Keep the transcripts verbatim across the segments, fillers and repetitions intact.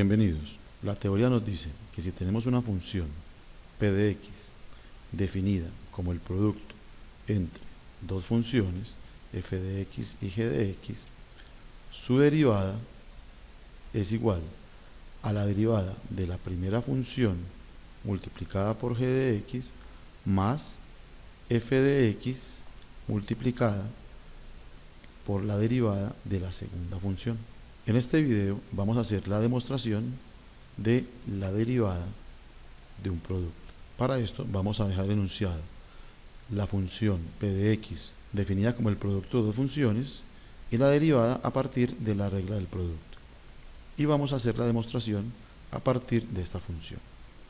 Bienvenidos. La teoría nos dice que si tenemos una función p de x definida como el producto entre dos funciones, f de x y g de x, su derivada es igual a la derivada de la primera función multiplicada por g de x más f de x multiplicada por la derivada de la segunda función. En este video vamos a hacer la demostración de la derivada de un producto. Para esto vamos a dejar enunciada la función p de x definida como el producto de dos funciones y la derivada a partir de la regla del producto. Y vamos a hacer la demostración a partir de esta función.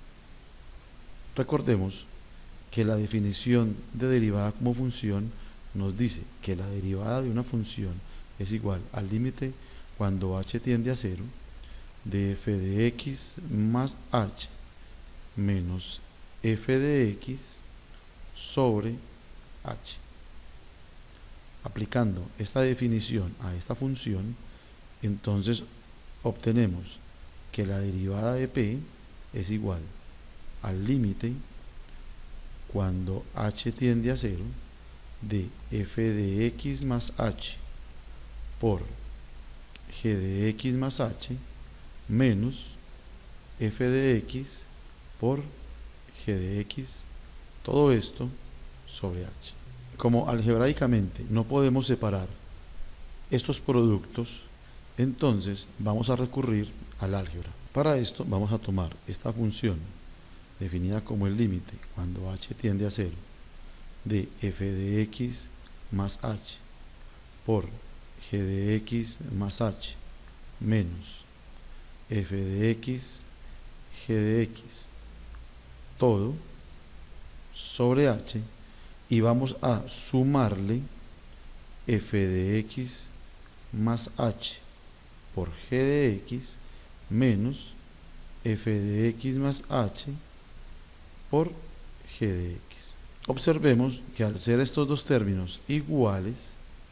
Recordemos que la definición de derivada como función nos dice que la derivada de una función es igual al límite cuando h tiende a cero de f de x más h menos f de x sobre h. Aplicando esta definición a esta función, entonces obtenemos que la derivada de p es igual al límite cuando h tiende a cero de f de x más h por g de x más h menos f de x por g de x, todo esto sobre h. Como algebraicamente no podemos separar estos productos, entonces vamos a recurrir al álgebra. Para esto vamos a tomar esta función definida como el límite cuando h tiende a cero de f de x más h por g de x más h menos f de x g de x, todo sobre h, y vamos a sumarle f de x más h por g de x menos f de x más h por g de x. Observemos que al ser estos dos términos iguales,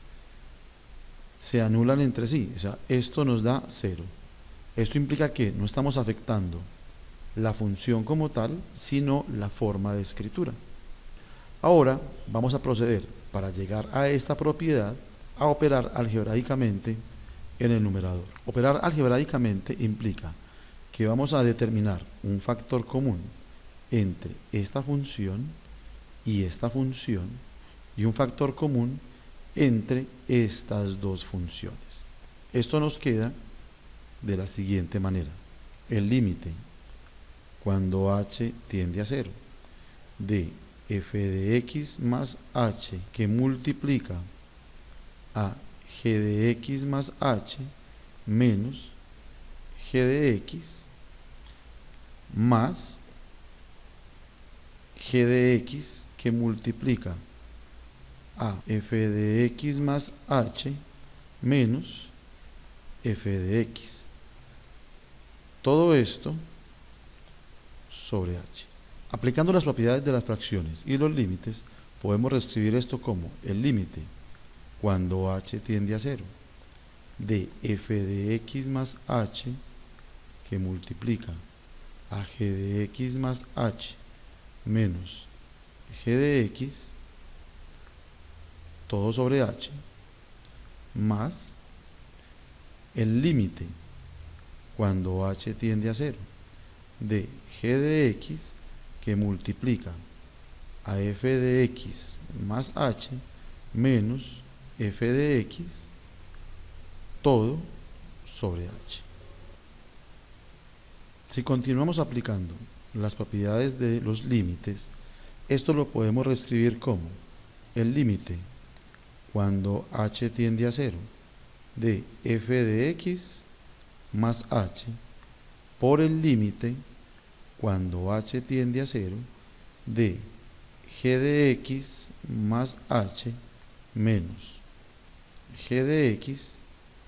se anulan entre sí, o sea, esto nos da cero. Esto implica que no estamos afectando la función como tal, sino la forma de escritura. Ahora vamos a proceder, para llegar a esta propiedad, a operar algebraicamente en el numerador. Operar algebraicamente implica que vamos a determinar un factor común entre esta función y esta función y un factor común entre estas dos funciones. Esto nos queda de la siguiente manera: el límite cuando h tiende a cero de f de x más h que multiplica a g de x más h menos g de x más g de x que multiplica a f de x más h menos f de x. Todo esto sobre h. Aplicando las propiedades de las fracciones y los límites, podemos reescribir esto como el límite cuando h tiende a cero de f de x más h que multiplica a g de x más h menos g de x, todo sobre h, más el límite cuando h tiende a cero de g de x que multiplica a f de x más h menos f de x, todo sobre h. Si continuamos aplicando las propiedades de los límites, esto lo podemos reescribir como el límite cuando h tiende a cero de f de x más h por el límite cuando h tiende a cero de g de x más h menos g de x,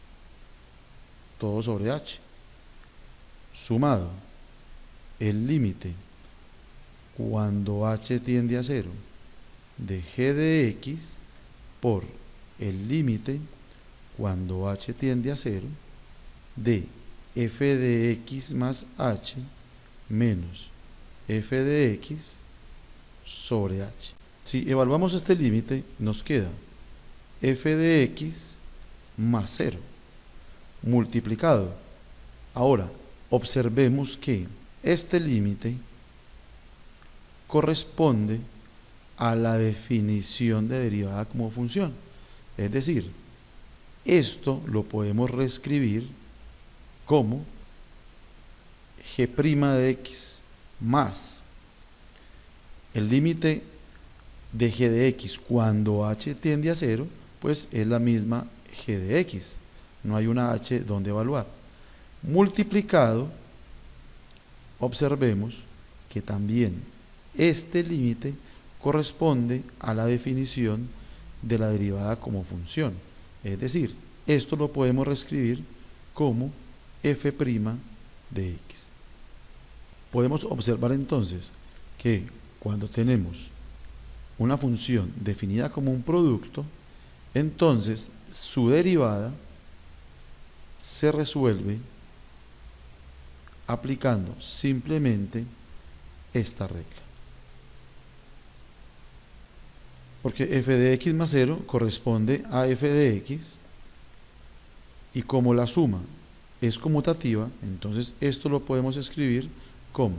todo sobre h, sumado el límite cuando h tiende a cero de g de x por el límite cuando h tiende a cero de f de x más h menos f de x sobre h. Si evaluamos este límite, nos queda f de x más cero multiplicado. Ahora, observemos que este límite corresponde a la definición de derivada como función. Es decir, esto lo podemos reescribir como g' de x más el límite de g de x cuando h tiende a cero, pues es la misma g de x, no hay una h donde evaluar, multiplicado, observemos que también este límite corresponde a la definición de la derivada como función. Es decir, esto lo podemos reescribir como f' de x. Podemos observar entonces que cuando tenemos una función definida como un producto, entonces su derivada se resuelve aplicando simplemente esta regla. Porque f de x más cero corresponde a f de x, y como la suma es conmutativa, entonces esto lo podemos escribir como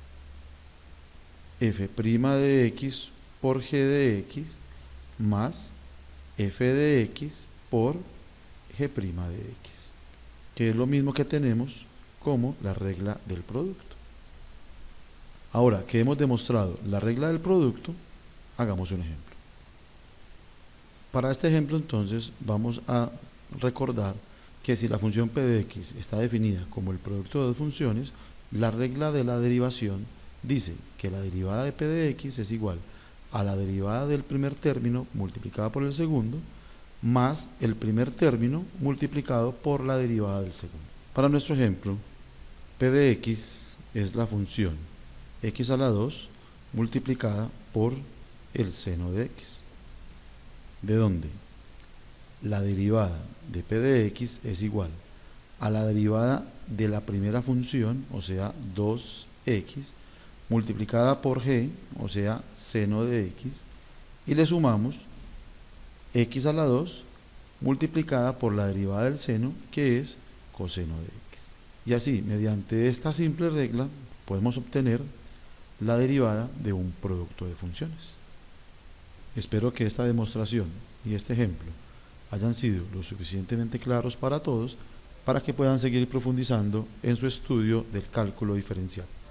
f' de x por g de x más f de x por g' de x, que es lo mismo que tenemos como la regla del producto. Ahora que hemos demostrado la regla del producto, hagamos un ejemplo. Para este ejemplo entonces vamos a recordar que si la función p de x está definida como el producto de dos funciones, la regla de la derivación dice que la derivada de p de x es igual a la derivada del primer término multiplicada por el segundo más el primer término multiplicado por la derivada del segundo. Para nuestro ejemplo, p de x es la función x a la dos multiplicada por el seno de x, de donde la derivada de p de x es igual a la derivada de la primera función, o sea dos x, multiplicada por g, o sea seno de x, y le sumamos x a la dos multiplicada por la derivada del seno, que es coseno de x. Y así, mediante esta simple regla, podemos obtener la derivada de un producto de funciones. Espero que esta demostración y este ejemplo hayan sido lo suficientemente claros para todos para que puedan seguir profundizando en su estudio del cálculo diferencial.